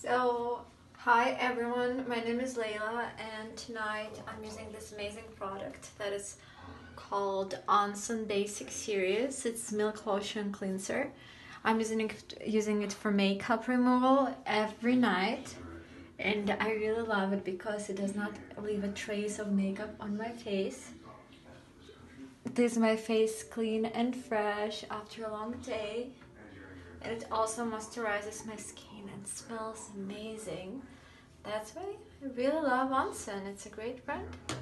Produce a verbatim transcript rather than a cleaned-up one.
So, hi everyone, my name is Layla and tonight I'm using this amazing product that is called ONSEN Basic Series. It's Milk Lotion Cleanser. I'm using it, using it for makeup removal every night, and I really love it because it does not leave a trace of makeup on my face. It leaves my face clean and fresh after a long day. And it also moisturizes my skin and smells amazing. That's why I really love ONSEN. It's a great brand.